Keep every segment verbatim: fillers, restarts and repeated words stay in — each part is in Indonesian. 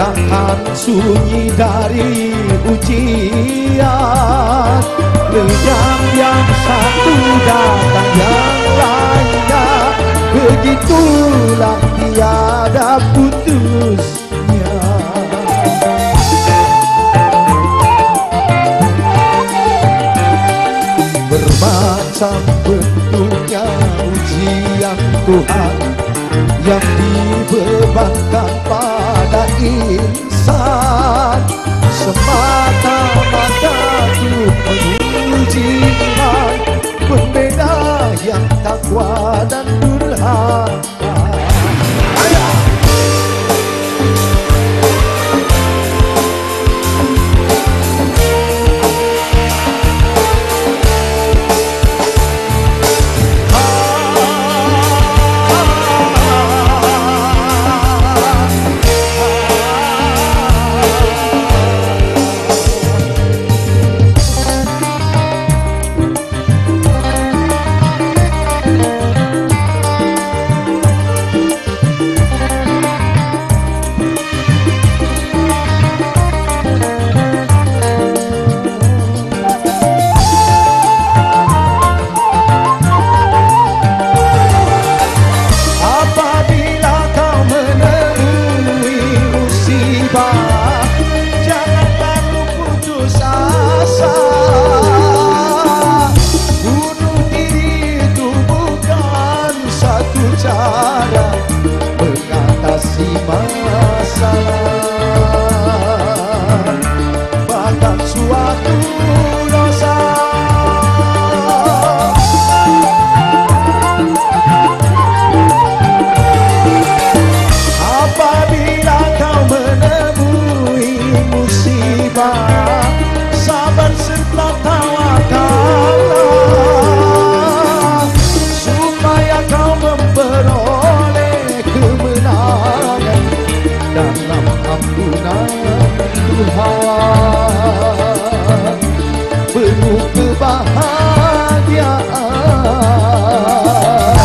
takkan sunyi dari ujian. Lenyap yang satu datang yang lainnya, begitulah tiada putusnya. Bermacam bentuknya ujian Tuhan yang dibebankan pada insan, semata-mata untuk menguji iman pembeda yang takwa dan durhaka. Cara mengatasi masalah, bahkan suatu dosa. Apabila kau menemui musibah, sabar serta tawakallah, supaya kau memperoleh kemenangan dalam ampunan Tuhan, penuh kebahagiaan.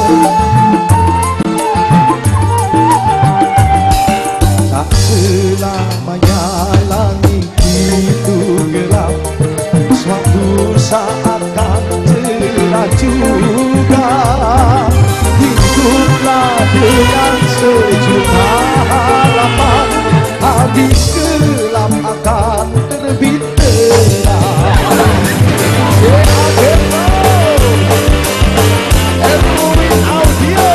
Tak selamanya langit itu gelap, suatu saat kan cerah juga. Hiduplah dengan sejuta harapan, habis gelap akan terbit terang. Erwin Audio.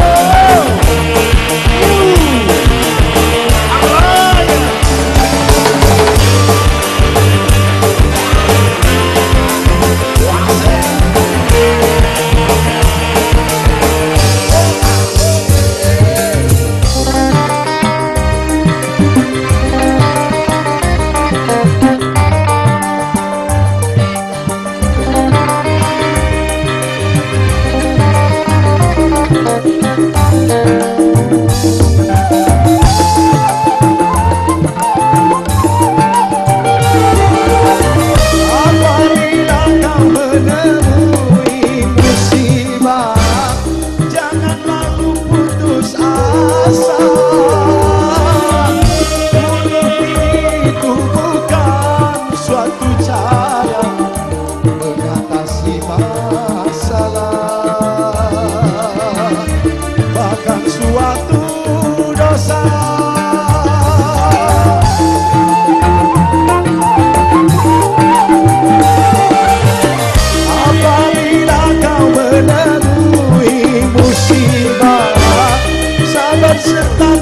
Serta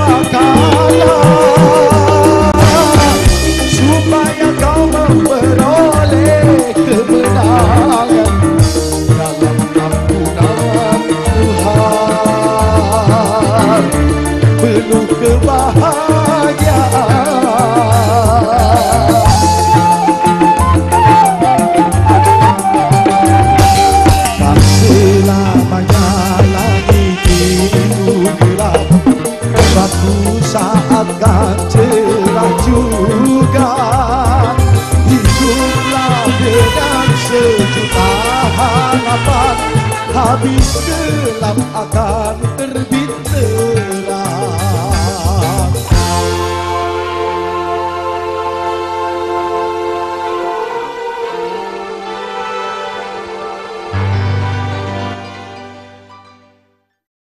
tawakallah, supaya kau memperoleh kemenangan dalam ampunan Tuhan, penuh kebahagiaan. Tak selamanya langit itu gelap, suatu saat kan cerah juga. Hiduplah dengan sejuta harapan, habis gelap akan